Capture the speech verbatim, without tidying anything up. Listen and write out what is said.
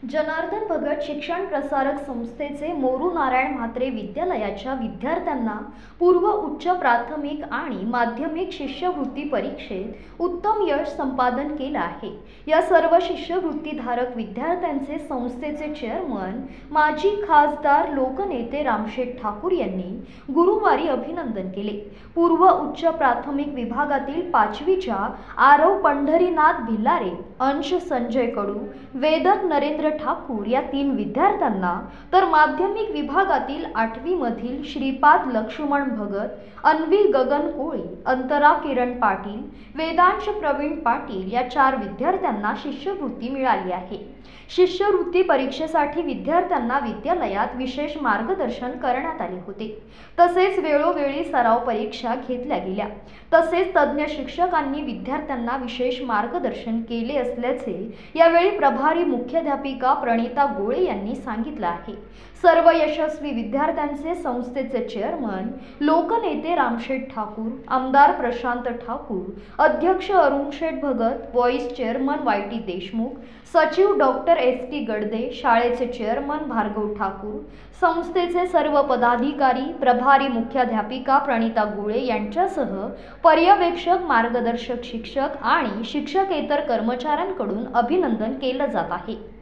जनार्दन भगत शिक्षण प्रसारक संस्थेचे मोरू नारायण म्हात्रे विद्यालयाच्या विद्यार्थ्यांना पूर्व उच्च प्राथमिक आणि माध्यमिक शिष्यवृत्ती परीक्षेत उत्तम यश संपादन केले आहे। या सर्व शिष्यवृत्तीधारक विद्यार्थ्यांचे संस्थेचे चेअरमन माजी खासदार लोकनेते रामशेठ ठाकूर यांनी गुरुवारी अभिनंदन केले। पूर्व उच्च प्राथमिक विभागातील पाचवीच्या आरव पंढरीनाथ भिलारे, अंश संजय कडू, वेदक नरेंद्र ठाकूर या तीन विद्यार्थ्यांना तर माध्यमिक विभागातील आठवी मधील श्रीपाद लक्ष्मण भगत, अन्वी गगन कोळी, अंतरा किरण पाटील, वेदांश प्रवीण पाटील या चार विद्यार्थ्यांना शिष्यवृत्ती मिळाली आहे। शिष्यवृत्ती परीक्षेसाठी विद्यार्थ्यांना विद्यालयात विशेष मार्गदर्शन करण्यात आले होते। तसेच वेळोवेळी सराव परीक्षा घेतल्या गेल्या। तसेच तज्ञ शिक्षकांनी विद्यार्थ्यांना विशेष मार्गदर्शन केले असल्याचे यावेळी प्रभारी मुख्याध्यापिका प्रणिता गोळे यांनी सांगितले आहे। सर्व यशस्वी विद्यार्थ्यांचे संस्थेचे चेअरमन लोकनेते रामशेठ ठाकूर, आमदार प्रशांत ठाकूर, अध्यक्ष Arunsheth Bhagat, vice chairman Y T Deshmukh, सचिव डॉक्टर एस टी गडदे, शाळेचे चेअरमन भार्गव ठाकूर, संस्थेचे सर्व पदाधिकारी, प्रभारी मुख्याध्यापिका प्रणिता गोळे यांच्यासह पर्यवेक्षक, मार्गदर्शक शिक्षक आणि शिक्षकेतर कर्मचाऱ्यांकडून अभिनंदन केले जात आहे।